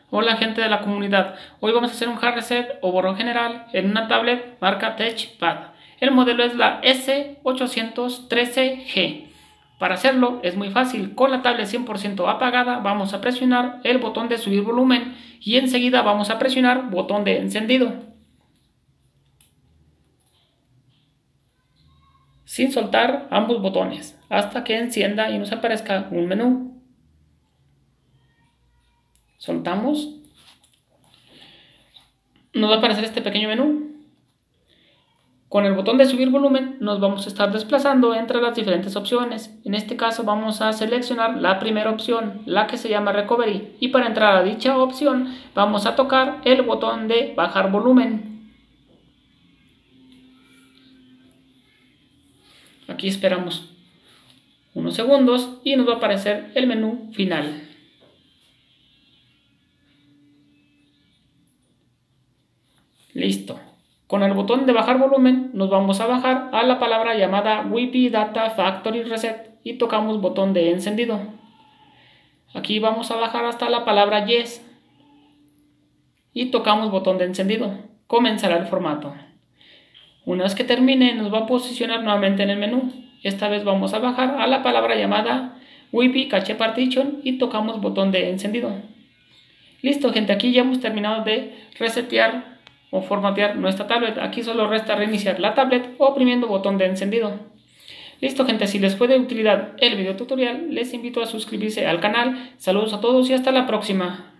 Hola gente de la comunidad, hoy vamos a hacer un hard reset o borrón general en una tablet marca TouchPad. El modelo es la S813G. Para hacerlo es muy fácil, con la tablet 100% apagada vamos a presionar el botón de subir volumen y enseguida vamos a presionar botón de encendido. Sin soltar ambos botones hasta que encienda y nos aparezca un menú. Soltamos. Nos va a aparecer este pequeño menú. Con el botón de subir volumen nos vamos a estar desplazando entre las diferentes opciones. En este caso vamos a seleccionar la primera opción, la que se llama Recovery, y para entrar a dicha opción vamos a tocar el botón de bajar volumen. Aquí esperamos unos segundos y nos va a aparecer el menú final. Listo. Con el botón de bajar volumen nos vamos a bajar a la palabra llamada Wi-Fi Data Factory Reset y tocamos botón de encendido. Aquí vamos a bajar hasta la palabra Yes y tocamos botón de encendido. Comenzará el formato. Una vez que termine nos va a posicionar nuevamente en el menú. Esta vez vamos a bajar a la palabra llamada Wi-Fi Cache Partition y tocamos botón de encendido. Listo gente, aquí ya hemos terminado de resetear o formatear nuestra tablet. Aquí solo resta reiniciar la tablet oprimiendo botón de encendido. Listo gente, si les fue de utilidad el video tutorial, les invito a suscribirse al canal. Saludos a todos y hasta la próxima.